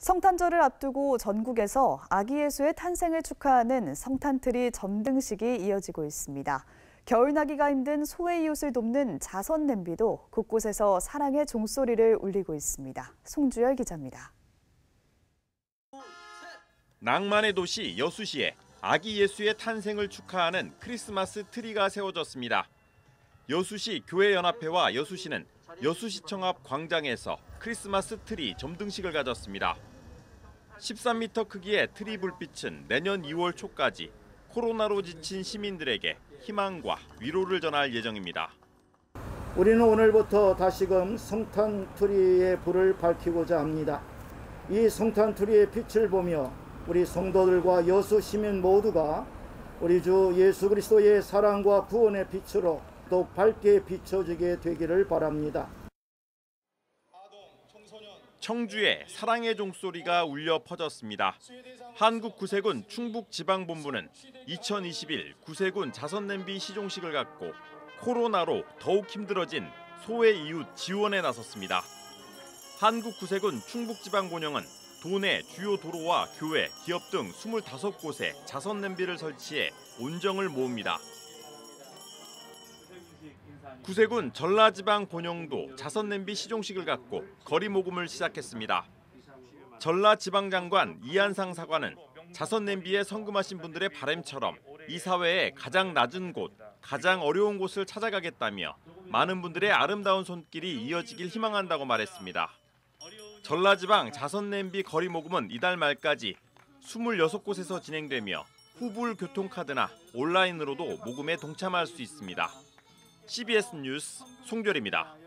성탄절을 앞두고 전국에서 아기 예수의 탄생을 축하하는 성탄트리 점등식이 이어지고 있습니다. 겨울 나기가 힘든 소외 이웃을 돕는 자선 냄비도 곳곳에서 사랑의 종소리를 울리고 있습니다. 송주열 기자입니다. 낭만의 도시 여수시에 아기 예수의 탄생을 축하하는 크리스마스 트리가 세워졌습니다. 여수시 교회연합회와 여수시는 여수시청 앞 광장에서 크리스마스 트리 점등식을 가졌습니다. 13m 크기의 트리 불빛은 내년 2월 초까지 코로나로 지친 시민들에게 희망과 위로를 전할 예정입니다. 우리는 오늘부터 다시금 성탄 트리의 불을 밝히고자 합니다. 이 성탄 트리의 빛을 보며 우리 성도들과 여수 시민 모두가 우리 주 예수 그리스도의 사랑과 구원의 빛으로 더욱 밝게 비춰지게 되기를 바랍니다. 청주에 사랑의 종소리가 울려 퍼졌습니다. 한국구세군 충북지방본부는 2021 구세군 자선냄비 시종식을 갖고 코로나로 더욱 힘들어진 소외 이웃 지원에 나섰습니다. 한국구세군 충북지방본영은 도내 주요 도로와 교회, 기업 등 25곳에 자선냄비를 설치해 온정을 모읍니다. 구세군 전라지방 본영도 자선냄비 시종식을 갖고 거리 모금을 시작했습니다. 전라지방장관 이한상 사관은 자선냄비에 성금하신 분들의 바람처럼 이 사회의 가장 낮은 곳, 가장 어려운 곳을 찾아가겠다며 많은 분들의 아름다운 손길이 이어지길 희망한다고 말했습니다. 전라지방 자선냄비 거리 모금은 이달 말까지 26곳에서 진행되며 후불 교통카드나 온라인으로도 모금에 동참할 수 있습니다. CBS 뉴스 송별입니다.